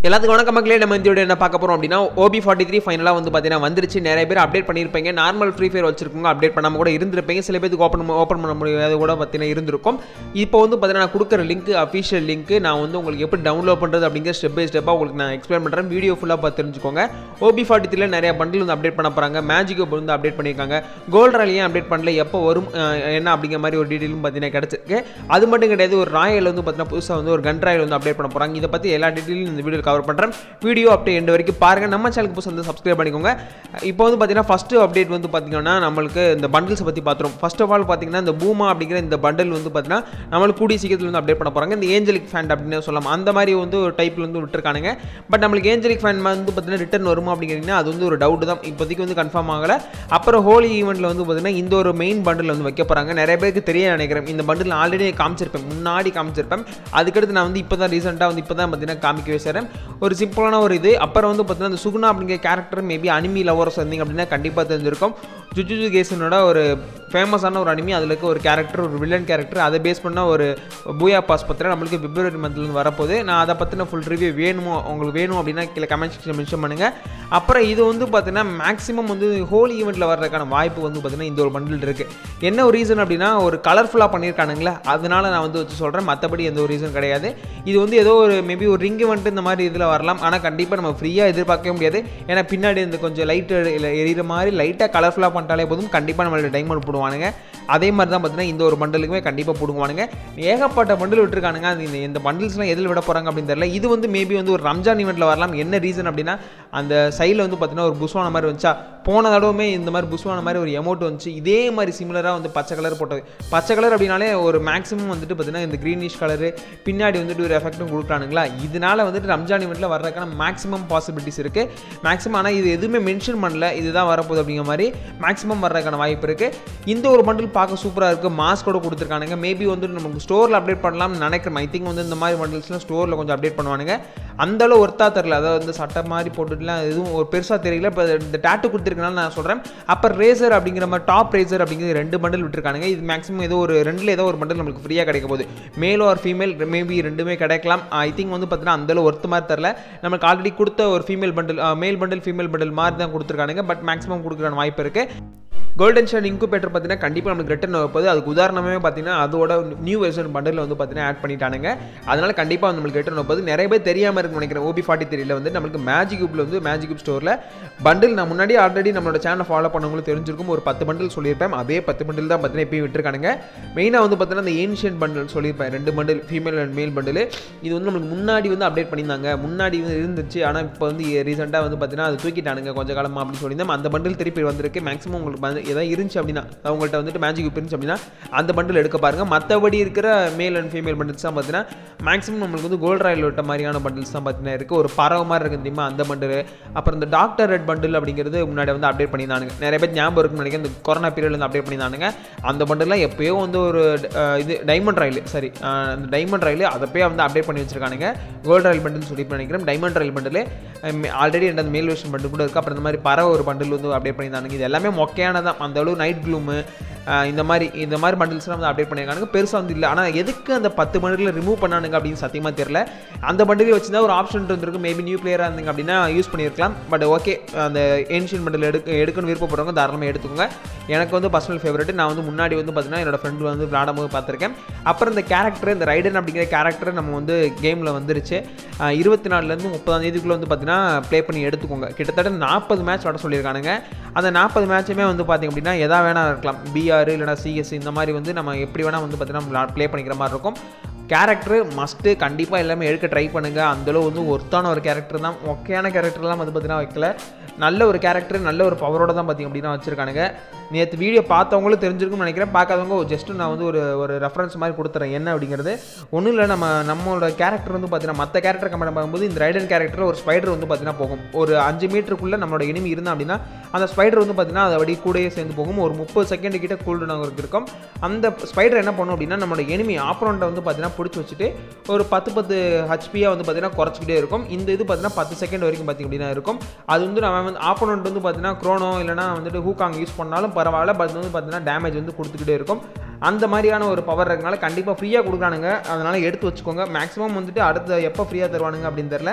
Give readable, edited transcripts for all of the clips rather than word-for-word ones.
எல்லாத்துக்கும் வணக்கம் மக்களே. நம்ம இந்த வீடியோ என்ன பார்க்க போறோம் அப்படின்னா OB43 ஃபைனலா வந்து பாத்தீங்கன்னா வந்துருச்சு. நிறைய பேர் அப்டேட் பண்ணிருப்பீங்க. நார்மல் ஃப்ரீ ஃபயர் வச்சிருக்கவங்க அப்டேட் பண்ணாம கூட இருந்திருப்பீங்க. சில பேருக்கு ஓபன் பண்ண முடியாது கூட பாத்தீங்கன்னா இருந்திருக்கும். இப்போ வந்து பாத்தீங்கன்னா நான் கொடுக்குற லிங்க் அஃபிஷியல் லிங்க் நான் வந்து உங்களுக்கு எப்படி டவுன்லோட் பண்றது அப்படிங்கிற ஸ்டெப் பை ஸ்டெப்பா உங்களுக்கு நான் எக்ஸ்பிளைன் பண்றேன். வீடியோ ஃபுல்லா பார்த்து தெரிஞ்சுக்கோங்க. OB43 ல நிறைய பண்டில் வந்து அப்டேட் பண்ண போறாங்க. மேஜிக் வந்து அப்டேட் பண்ணிருக்காங்க. கோல்ட் ராலியும் அப்டேட் பண்ணல, எப்போ வரும் என்ன அப்படிங்கிற மாதிரி ஒரு டீடைலும் பாத்தீங்கன்னா கிடைச்சிருக்கு. அது மட்டும் கிடையாது, ஒரு ராயல் வந்து பாத்தீங்கன்னா புதுசா வந்து ஒரு கன் ராயல் வந்து அப்டேட் பண்ண போறாங்க. இத பத்தி எல்லா டீடைலும் இந்த வீடியோ கவர் பண்றேன். வீடியோ அப்டேட் எண்ட் வரைக்கும் பாருங்க. நம்ம சேனலுக்கு புதுசா வந்து சப்ஸ்கிரைப் பண்ணிக்கோங்க. இப்போ வந்து பாத்தீங்கன்னா ஃபர்ஸ்ட் அப்டேட் வந்து பாத்தீங்கன்னா நம்மளுக்கு இந்த பண்டில்ஸ் பத்தி பாத்துறோம். ஃபர்ஸ்ட் ஆஃப் ஆல் பாத்தீங்கன்னா இந்த பூமா அப்படிங்கிற இந்த பண்டில் வந்து பாத்தீங்கன்னா நம்மளுக்கு கூடிய சீக்கிரத்துல வந்து அப்டேட் பண்ண போறாங்க. இந்த ஏஞ்சலிக் ஃபேன் அப்படின்னு சொல்லலாம். அந்த மாதிரி வந்து ஒரு டைப்ல வந்து விட்டுருக்கானுங்க. பட் நம்மளுக்கு ஏஞ்சலிக் ஃபேன் வந்து பாத்தீங்கன்னா ரிட்டர்ன் வருமா அப்படிங்கிறீங்கன்னா அது வந்து ஒரு டவுட் தான். இப்போதைக்கு வந்து கன்ஃபார்ம் ஆகல. அப்புறம் ஹோலி ஈவெண்ட்ல வந்து பாத்தீங்கன்னா இந்த ஒரு மெயின் பண்டில் வந்து வைக்க போறாங்க. நிறைய பேருக்கு தெரிய நினைக்கிறேன். இந்த பண்டில் ஆல்ரெடி காமிச்சிருப்பேன், முன்னாடி காமிச்சிருப்பேன். அதுக்கடுத்து நான் வந்து இப்போதான் ரீசெண்டாக வந்து இப்போதான் பார்த்தீங்கன்னா காமிக்கவே செய்கிறேன். ஒரு சிம்பிளான ஒரு இது. அப்புறம் வந்து பார்த்தீங்கன்னா இந்த சுகுணா அப்படிங்கிற கேரக்டர் மேபி அனிமி லவர்ஸ் வந்தீங்க அப்படின்னா கண்டிப்பாக தெரிஞ்சிருக்கும். ஜுஜுட்சு கைசனோட ஒரு ஃபேமஸான ஒரு அனிமி, அதில் இருக்க ஒரு கேரக்டர், ஒரு வில்லன் கேரக்டர், அதை பேஸ் பண்ண ஒரு பூயா பாஸ் பத்திரம் நம்மளுக்கு பிப்ரவரி மந்த்லேருந்து வரப்போகுது. நான் அதை பற்றின ஃபுல் ரிவ்யூ உங்களுக்கு வேணும் அப்படின்னா கீழே கமெண்ட் செக்ஷனில் மென்ஷன் பண்ணுங்கள். அப்புறம் இது வந்து பார்த்தீங்கன்னா மேக்ஸிமம் வந்து ஹோலி ஈவெண்ட்டில் வர்றதுக்கான வாய்ப்பு வந்து பார்த்தீங்கன்னா இந்த ஒரு பண்டில் இருக்குது. என்ன ஒரு ரீசன் அப்படின்னா ஒரு கலர்ஃபுல்லாக பண்ணியிருக்கானுங்களே, அதனால நான் வந்து வச்சு சொல்கிறேன். மற்றபடி எந்த ஒரு ரீசன் கிடையாது. இது வந்து ஏதோ ஒரு மேபி ஒரு ரிங் ஈவெண்ட் இந்த மாதிரி இதில் வரலாம். ஆனால் கண்டிப்பாக நம்ம ஃப்ரீயாக எதிர்பார்க்கவே முடியாது. ஏன்னா பின்னாடி இந்த கொஞ்சம் லைட்டு எரியிற மாதிரி லைட்டாக கலர்ஃபுல்லாக பண்ணிட்டாலே போதும், கண்டிப்பாக நம்மளோட டைமண்ட் போடுவானுங்க. அதே மாதிரி தான் பார்த்தீங்கன்னா இந்த ஒரு பண்டலுக்குமே கண்டிப்பாக போடுவானுங்க. ஏகப்பட்ட பண்டில் விட்டுருக்கானுங்க. அது இந்த பண்டில்ஸ்லாம் எதில் விட போகிறாங்க அப்படின்னு தெரியல. இது வந்து மேபி வந்து ஒரு ரம்ஜான் ஈவெண்ட்டில் வரலாம். என்ன ரீசன் அப்படின்னா அந்த சைடில் வந்து பார்த்தீங்கன்னா ஒரு புஷ்வான மாதிரி வந்துச்சா, போன தடவுமே இந்த மாதிரி புஷ்வான மாதிரி ஒரு எமௌண்ட் வந்துச்சு. இதே மாதிரி சிமிலராக வந்து பச்சை கலர் போட்டது. பச்சை கலர் அப்படின்னாலே ஒரு மேக்ஸிமம் வந்துட்டு பார்த்தீங்கன்னா இந்த க்ரீனிஷ் கலரு பின்னாடி வந்துட்டு ஒரு எஃபெக்ட்டும் கொடுக்குறானுங்களா. இதனால வந்துட்டு ரம்ஜான் ஈவெண்ட்டில் வர்றதுக்கான மேக்ஸிமம் பாசிபிலிட்டிஸ் இருக்குது. மேக்ஸிமம் ஆனால் இது எதுவுமே மென்ஷன் பண்ணல, இதுதான் வரப்போகுது அப்படிங்கிற மாதிரி மேக்ஸிமம் வர்றதுக்கான வாய்ப்பு இருக்குது. இந்த ஒரு பண்டில் பார்க்க சூப்பராக இருக்குது. மாஸ்கோட கொடுத்துருக்கானுங்க. மேபி வந்து நமக்கு ஸ்டோரில் அப்டேட் பண்ணலாம்னு நினைக்கிறேன். ஐ திங்க் வந்து இந்த மாதிரி பண்டில்ஸ்லாம் ஸ்டோரில் கொஞ்சம் அப்டேட் பண்ணுவானுங்க. அந்தளவு ஒர்த்தா தெரியல. அதாவது வந்து சட்டை மாதிரி போட்டுட்டுலாம் எதுவும் ஒரு பெருசாக தெரியல. இப்போ இந்த டேட்டு கொடுத்துருக்கனால நான் சொல்கிறேன். அப்போ ரேசர் அப்படிங்கிற மாதிரி டாப் ரேசர் அப்படிங்கிற 2 பண்டில் விட்டுருக்கானுங்க. இது மேக்ஸிமம் ஏதோ ஒரு 2ல் ஏதோ ஒரு பண்டில் நம்மளுக்கு ஃப்ரீயாக கிடைக்க போகுது. மேல் ஆர் ஃபீமேல் மேபி 2மே கிடைக்கலாம். ஐ திங்க் வந்து பார்த்தீங்கன்னா அந்தளவு ஒர்த்து மாதிரி தெரில. நமக்கு ஆல்ரெடி கொடுத்த ஒரு female bundle, male bundle female bundle மாதிரி தான் கொடுத்துருக்கானுங்க. பட் மேக்ஸிமம் கொடுக்குறான வாய்ப்பு இருக்குது. கோல்டன் ஷான் இன்குபேட்டர் பார்த்தீங்கன்னா கண்டிப்பாக நமக்கு ரிட்டர்ன் வைப்பது. அதுக்கு உதாரணமே பார்த்தீங்கன்னா அதோட நியூ வெர்ஷன் பண்டில் வந்து பார்த்தீங்கன்னா ஆட் பண்ணிட்டானுங்க. அதனால் கண்டிப்பாக நம்மளுக்கு ரிட்டர்ன் வைப்பது. நிறைய பேர் தெரியாமல் இருக்குன்னு நினைக்கிறேன். OB43 வந்து நம்மளுக்கு மேஜிக் கியூப்ல வந்து மேஜிக் கியூப் ஸ்டோரில் பண்டில் நான் முன்னாடி ஆல்ரெடி நம்மளோட சேனலை ஃபாலோ பண்ணவங்களுக்கு தெரிஞ்சிருக்கும். ஒரு 10 பண்டில் சொல்லியிருப்பேன். அதே 10 பண்டில் தான் பார்த்தீங்கன்னா இப்போயும் விட்டுருக்கானுங்க. மெயினாக வந்து பார்த்தீங்கன்னா இந்த ஏன்ஷியன் பண்டில் சொல்லியிருப்பேன். 2 bundle female and male bundle. இது வந்து நம்மளுக்கு முன்னாடி வந்து அப்டேட் பண்ணியிருந்தாங்க. முன்னாடி வந்து இருந்துச்சு. ஆனால் இப்போ வந்து ரீசெண்டாக வந்து பார்த்தீங்கன்னா அது தூக்கிட்டானுங்க கொஞ்சம் காலமாக அப்படின்னு சொல்லியிருந்தேன். அந்த பண்டில் திருப்பி வந்திருக்கு. மேக்ஸிமம் உங்களுக்கு ஏதாவது இருந்துச்சு அப்படின்னா அவங்கள்ட்ட வந்துட்டு மேஜிக் இருந்துச்சு அப்படின்னா அந்த பண்டில் எடுக்க பாருங்க. மற்றபடி இருக்கிற மேல் அண்ட் ஃபீமேல் பண்டில்ஸ் தான் பார்த்தீங்கன்னா மேக்ஸிமம் நம்மளுக்கு வந்து கோல்ட் ராயல் விட்ட மாதிரியான பண்டில்ஸ் தான் பார்த்தீங்கன்னா இருக்குது. ஒரு பறவை மாதிரி இருக்கு தெரியுமா, அந்த பண்டில். அப்புறம் இந்த டாக்டர் ரெட் பண்டில் அப்படிங்கிறது முன்னாடி வந்து அப்டேட் பண்ணியிருந்தானுங்க. நிறைய பேர் ஞாபகம் இருக்குன்னு நினைக்கிறேன். இந்த கொரோனா பீரியட்ல வந்து அப்டேட் பண்ணியிருந்தானுங்க. அந்த பண்டில்லாம் எப்பயோ வந்து ஒரு இது டைமண்ட் ராயல், சரி அந்த டைமண்ட் ராயல் அதப்பே வந்து அப்டேட் பண்ணி வச்சிருக்கானுங்க. கோல்ட் ராயல் பண்டில் சொல்லி நினைக்கிறேன். டைமண்ட் ராயல் பண்டில் ஆல்ரெடி அந்த மேல் வெர்ஷன் பண்டில் கூட இருக்குது. அப்புறம் இந்த மாதிரி பறவை ஒரு பண்டில் வந்து அப்டேட் பண்ணியிருந்தானுங்க. இது எல்லாமே மொக்கையானதான். அந்த அளவு நைட் க்ளூமு இந்த மாதிரி பண்டில்ஸ்லாம் வந்து அப்டேட் பண்ணியிருக்காங்க. பெருசாக வந்து இல்லை. ஆனால் எதுக்கு அந்த 10 பண்டில் ரிமூவ் பண்ணானுங்க அப்படின்னு சத்தியமாக தெரியல. அந்த பண்டில் வச்சுருந்தா ஒரு ஆப்ஷன் இருந்திருக்கு. மேபி நியூ பிளேயராக இருந்தீங்க அப்படின்னா யூஸ் பண்ணியிருக்கலாம். பட் ஓகே, அந்த ஏன்ஷியன் பண்டில் எடுக்கணும்னு விருப்பப்படுறவங்க தாராளமாக எடுத்துக்கோங்க. எனக்கு வந்து பர்சனல் ஃபேவரட். நான் வந்து முன்னாடி வந்து பார்த்தீங்கன்னா என்னோட ஃப்ரெண்டு வந்து விளாடும்போது பார்த்துருக்கேன். அப்புறம் இந்த கேரக்டர், இந்த ரைடன் அப்படிங்கிற கேரக்டர் நம்ம வந்து கேமில் வந்துருச்சு. 24லேருந்து 30ஆம் தேதிக்குள்ளே வந்து பார்த்தீங்கன்னா ப்ளே பண்ணி எடுத்துக்கோங்க. கிட்டத்தட்ட 40 மேட்ச் விட சொல்லியிருக்கானுங்க. அந்த 40 மேட்சுமே வந்து பார்த்திங்க அப்படின்னா எதா வேணால் இருக்கலாம். BR இல்லைனா CS இந்த மாதிரி வந்து நம்ம எப்படி வேணால் வந்து பார்த்தீங்கன்னா ப்ளே பண்ணிக்கிற மாதிரி இருக்கும். கேரக்டர் மஸ்ட்டு கண்டிப்பாக எல்லாமே எடுக்க ட்ரை பண்ணுங்கள். அந்தளவு வந்து ஒர்த்தான ஒரு கேரக்டர் தான். மொக்கையான கேரக்டர்லாம் வந்து பார்த்தீங்கன்னா வைக்கல. நல்ல ஒரு கேரக்டர், நல்ல ஒரு பவரோட தான் பார்த்திங்க அப்படின்னா வச்சுருக்கானுங்க. நேற்று வீடியோ பார்த்தவங்களும் தெரிஞ்சிருக்கும்னு நினைக்கிறேன். பார்க்காதவங்க ஜஸ்ட்டு நான் வந்து ஒரு ரெஃபரன்ஸ் மாதிரி கொடுத்துறேன். என்ன அப்படிங்கிறது ஒன்றும் இல்லை. நம்மளோட கேரக்டர் வந்து பார்த்தீங்கன்னா மற்ற கேரக்டர் கம்பேர் பண்ணும்போது இந்த ரைடன் கேரக்டர் ஒரு ஸ்பைடர் வந்து பார்த்தீங்கன்னா போகும். ஒரு 5 மீட்டருக்குள்ளே நம்மளோட எனிமி இருந்தால் அப்படின்னா அந்த ஸ்பைடர் வந்து பார்த்தீங்கன்னா அதை அப்படி கூடயே சேர்ந்து போகும். ஒரு 30 செகண்ட் கிட்ட கூல்டு நாங்கள் இருக்கும். அந்த ஸ்பைடர் என்ன பண்ணும் அப்படின்னா நம்மளோட எனிமி ஆப்போனண்ட்டை வந்து பார்த்தீங்கன்னா பிடிச்சி வச்சுட்டு ஒரு 10 ஹெச்பியாக வந்து பார்த்தீங்கன்னா குறைச்சிக்கிட்டே இருக்கும். இந்த இது பார்த்தீங்கன்னா 10 செகண்ட் வரைக்கும் பார்த்திங்க அப்படின்னா இருக்கும். அது வந்து நம்ம வந்து ஆப்போனண்ட் வந்து பார்த்தீங்கன்னா க்ரோனோ இல்லைனா வந்துட்டு ஹூகாங் யூஸ் பண்ணாலும் பரவாயில்ல. பட் வந்து பார்த்தீங்கன்னா டேமேஜ் வந்து கொடுத்துக்கிட்டே இருக்கும். அந்த மாதிரியான ஒரு பவர் இருக்கனால கண்டிப்பாக ஃப்ரீயாக கொடுக்குறானுங்க. அதனால் எடுத்து வச்சுக்கோங்க. மேக்ஸிமம் வந்துட்டு அடுத்த எப்போ ஃப்ரீயாக தருவானுங்க அப்படின்னு தெரியல.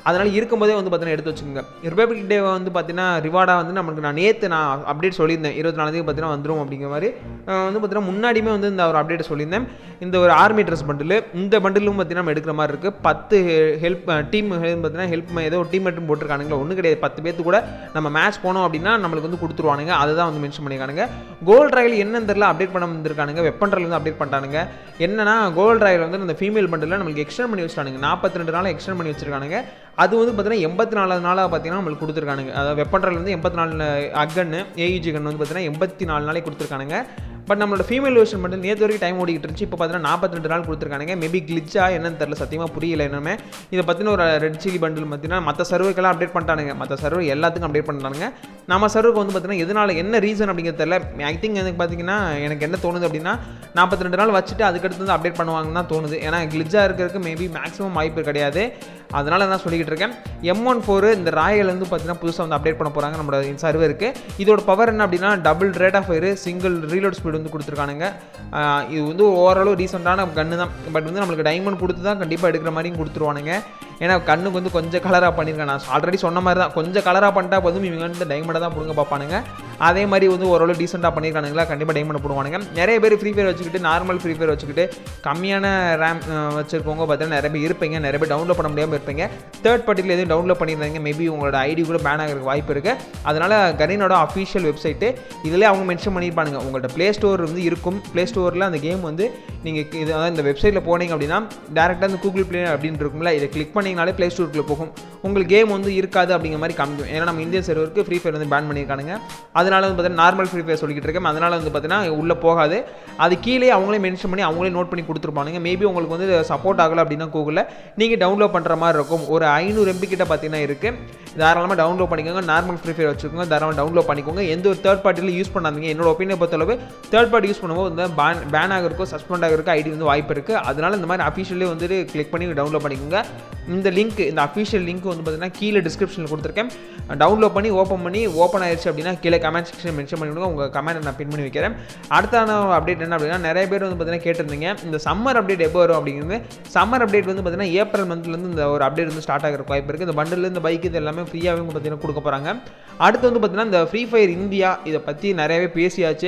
அதனால் இருக்கும்போதே வந்து பார்த்தீங்கன்னா எடுத்து வச்சுக்கோங்க. ரிபப்ளிக் டே வந்து பார்த்தீங்கன்னா ரிவார்டாக வந்து நமக்கு நான் நேற்று அப்டேட் சொல்லியிருந்தேன் 24 பார்த்தீங்கன்னா வந்துடும் அப்படிங்கிற மாதிரி வந்து பார்த்தீங்கன்னா முன்னாடியுமே வந்து இந்த ஒரு அப்டேட் சொல்லியிருந்தேன். இந்த ஒரு ஆர்மி ட்ரெஸ் பண்டில் இந்த பண்டிலும் பார்த்தீங்கன்னா நம்ம எடுக்கிற மாதிரி இருக்குது. 10 ஹெல்ப் டீம் பார்த்தீங்கன்னா ஹெல்ப் ஏதோ டீம் மட்டும் போட்டிருக்கானுங்களா ஒன்றும் கிடையாது. 10 பேர்த்து கூட நம்ம மேட்ச் போனோம் அப்படின்னா நம்மளுக்கு வந்து கொடுத்துருவானுங்க. அதுதான் வந்து மென்ஷன் பண்ணியிருக்கானுங்க. கோல்ட் ராயல் என்னன்னு தெரியல அப்டேட் பண்ண வந்திருக்கானுங்க. வெப்பன் ராயல் வந்து அப்டேட் பண்ணிட்டானுங்க. என்னன்னா கோல்ட் ராயல் வந்து இந்த ஃபீமேல் பண்டில் நம்மளுக்கு எக்ஸ்டெண்ட் பண்ணி வச்சுட்டானுங்க. 42 நாள் எக்ஸ்டெண்ட் பண்ணி வச்சிருக்கானுங்க. அது வந்து பார்த்தீங்கன்னா 84 நாளாக பார்த்தீங்கன்னா நம்மளுக்கு கொடுத்துருக்கானுங்க. அதாவது வெப்பன் ராயல் வந்து 84 அக்கன்னு ஏஇஜி கன் வந்து பார்த்தீங்கன்னா 84 நாளைக்கு கொடுத்துருக்கானுங்க. பட் நம்மளோட ஃபீமேல் வெர்ஷன் மட்டும் நேற்று வரைக்கும் டைம் ஓடிக்கிட்டு இருந்துச்சு. இப்போ பார்த்தீங்கன்னா 42 நாள் கொடுத்துருக்கானுங்க. மேபி கிளிச்சா என்னன்னு தெரியல, சத்தியமாக புரியல என்னமே. இதை பற்றின ஒரு ரெட் சில்லி பண்டில் பார்த்தீங்கன்னா மற்ற சர்வருக்கெல்லாம் அப்டேட் பண்ணிட்டானுங்க. மற்ற சர்வர் எல்லாத்துக்கும் அப்டேட் பண்ணிட்டானுங்க. நம்ம சர்வருக்கு வந்து பார்த்தீங்கன்னா எதனால என்ன ரீசன் அப்படிங்கிறது தெரியல. ஐ திங்க் எனக்கு பார்த்தீங்கன்னா எனக்கு என்ன தோணுது அப்படின்னா 42 நாள் வச்சுட்டு அதுக்கடுத்து வந்து அப்டேட் பண்ணுவாங்கன்னு தான் தோணுது. ஏன்னா கிளிச்சாக இருக்கிறதுக்கு மேபி மேக்ஸிமம் வாய்ப்பு கிடையாது. அதனால தான் சொல்லிக்கிட்டு இருக்கேன். M14 இந்த ராயல் வந்து பார்த்தீங்கன்னா புதுசாக வந்து அப்டேட் பண்ண போகிறாங்க நம்மளோட சர்வருக்கு. இதோட பவர் என்ன அப்படின்னா double rate of fire, single reload speed வந்து கொடுத்துருக்கானுங்க. இது வந்து ஓரளவு ரீசெண்டான கன்று தான். பட் வந்து நம்மளுக்கு டைமண்ட் கொடுத்து தான் கண்டிப்பாக எடுக்கிற மாதிரியும் கொடுத்துருவானுங்க. ஏன்னா கண்ணுக்கு வந்து கொஞ்சம் கலராக பண்ணியிருக்கேன். நான் ஆல்ரெடி சொன்ன மாதிரி தான் கொஞ்சம் கலராக பண்ணிட்டா போதும் இவங்க வந்து டைமண்டை தான் பிடுங்க பார்ப்பானுங்க. அதே மாதிரி வந்து ஓரளவு டீசெண்டாக பண்ணியிருக்கானுங்களா கண்டிப்பாக டைமண்ட் போடுவானுங்க. நிறைய பேர் ஃப்ரீ ஃபயர் வச்சுக்கிட்டு நார்மல் ஃப்ரீ ஃபயர் வச்சுக்கிட்டு கம்மியான ரேம் வச்சுருக்கவங்க பார்த்தீங்கன்னா நிறைய பேர் இருப்பீங்க. நிறைய பேர் டவுன்லோட் பண்ண முடியாமல் இருப்பீங்க. தேர்ட் பார்ட்டியில் எதுவும் டவுன்லோட் பண்ணியிருந்தாங்க மேபி உங்களோட ஐடி கூட பேன் ஆகிறதுக்கு வாய்ப்பு இருக்குது. அதனால் கரீனோட அஃபிஷியல் வெப்சைட்டு இதிலே அவங்க மென்ஷன் பண்ணியிருப்பானுங்க. உங்கள்கிட்ட ப்ளே ஸ்டோர் வந்து இருக்கும். ப்ளே ஸ்டோரில் அந்த கேம் வந்து நீங்கள் இது இந்த வெப்சைட்டில் போனீங்க அப்படின்னா டேரெக்டாக இந்த கூகுள் ப்ளே அப்படின்னு இருக்கும்ல, இதை கிளிக் பண்ணிங்கனாலே ப்ளே ஸ்டோருக்குள்ளே போகும். உங்களுக்கு கேம் வந்து இருக்காது அப்படிங்கிற மாதிரி காமிக்கும். ஏன்னா நம்ம இந்தியன் சர்வருக்கு ஃப்ரீ ஃபயர் வந்து பேன் பண்ணியிருக்கானுங்க. அதனால வந்து பார்த்தீங்கன்னா நார்மல் ஃப்ரீ ஃபயர் சொல்லிக்கிட்டு இருக்கேன். அதனால் வந்து பார்த்தீங்கன்னா உள்ளே போகாது. அது கீழே அவங்களே மென்ஷன் பண்ணி அவங்களே நோட் பண்ணி கொடுத்துருப்பானுங்க. மேபி உங்களுக்கு வந்து சப்போர்ட் ஆகலை அப்படின்னா கூகுளில் நீங்கள் டவுன்லோட் பண்ணுற மாதிரி இருக்கும். ஒரு 500 MB கிட்ட பார்த்தீங்கன்னா இருக்குது. தாராளமாக டவுன்லோட் பண்ணிக்கோங்க. நார்மல் ஃப்ரீ ஃபயர் வச்சுக்கோங்க, தாராளமாக டவுன்லோட் பண்ணிக்கோங்க. எந்த ஒரு தேர்ட் பார்ட்டியில் யூஸ் பண்ணாதீங்க. என்னோட ஒப்பீனியன் பொறுத்தளவு தேர்ட் பார்ட்டி யூஸ் பண்ணும்போது வந்து பேன் ஆகிறதுக்கோ சஸ்பெண்ட் ஆகிறதுக்கோ ஐடி வந்து வாய்ப்பு இருக்குது. அதனால் இந்த மாதிரி அஃபிஷியலே வந்துட்டு கிளிக் பண்ணி டவுன்லோட் பண்ணிக்கோங்க. இந்த லிங்க் இந்த அஃபிஷியல் லிங்க் வந்து பார்த்தீங்கன்னா கீழே டிஸ்கிரிப்ஷனில் கொடுத்துருக்கேன். டவுன்லோட் பண்ணி ஓப்பன் ஆயிடுச்சு அப்படின்னா கீழே கமெண்ட் செக்ஷன் மென்ஷன் பண்ணிவிடுங்க. உங்கள் கமெண்ட் நான் பின் பண்ணி வைக்கிறேன். அடுத்தான அப்டேட் என்ன அப்படின்னா நிறைய பேர் வந்து பார்த்தீங்கன்னா கேட்டிருந்தீங்க இந்த சம்மர் அப்டேட் எப்போ வரும் அப்படிங்கிறது. சம்மர் அப்டேட் வந்து பார்த்தீங்கன்னா ஏப்ரல் மந்த்லேருந்து இந்த ஒரு அப்டேட் வந்து ஸ்டார்ட் ஆகிற வாய்ப்பு இருக்குது. இந்த பண்டில் இந்த பைக் இது எல்லாமே ஃப்ரீயாகவே பார்த்தீங்கன்னா கொடுக்க போகிறாங்க. அடுத்து வந்து பார்த்தீங்கன்னா இந்த ஃப்ரீ ஃபயர் இந்தியா இதை பற்றி நிறையவே பேசியாச்சு.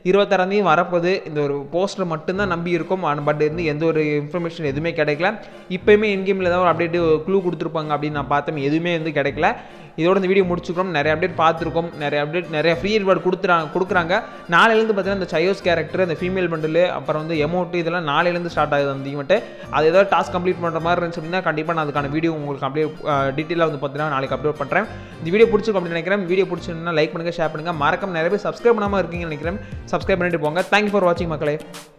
26 வரப்போது. இந்த ஒரு போஸ்டர் மட்டும்தான் நம்பி இருக்கும். பட் இருந்து எந்த ஒரு இன்ஃபர்மேஷன் எதுவுமே கிடைக்கல. இப்போயுமே இன்கேமில் ஏதாவது ஒரு அப்டேட்டு க்ளூ கொடுத்துருப்பாங்க அப்படின்னு நான் பார்த்தேன். எதுவுமே வந்து கிடைக்கல. இதோட இந்த வீடியோ முடிச்சுக்கிறோம். நிறைய அப்டேட் பார்த்துருக்கோம். நிறைய ஃப்ரீ ரிவார்டு கொடுக்குறாங்க. நாளையிலேருந்து பார்த்தீங்கன்னா இந்த சயோஸ் கேரக்டர், இந்த ஃபீமேல் பண்டில், அப்புறம் வந்து எமௌண்ட் இதெல்லாம் நாளையிலேருந்து ஸ்டார்ட் ஆகுது. அந்த ஈவெண்ட்டு அது ஏதாவது டாஸ்க் கம்ப்ளீட் பண்ணுற மாதிரி இருந்துச்சு அப்படின்னா கண்டிப்பாக நான் அதுக்கான வீடியோ உங்களுக்கு அப்படியே டீட்டெயிலாக வந்து பார்த்தீங்கன்னா நாளைக்கு அப்லோட் பண்ணுறேன். இந்த வீடியோ பிடிச்சிருக்கும் அப்படின்னு நினைக்கிறேன். வீடியோ பிடிச்சிருந்தா லைக் பண்ணுங்கள், ஷேர் பண்ணுங்கள். மறக்காம நிறைய பேர் சப்ஸ்கிரைப் பண்ணாமல் இருக்கீங்கன்னு நினைக்கிறேன். சப்ஸ்கிரைப் பண்ணிட்டு போங்க. தேங்க்யூ ஃபார் வாட்சிங் மக்களே.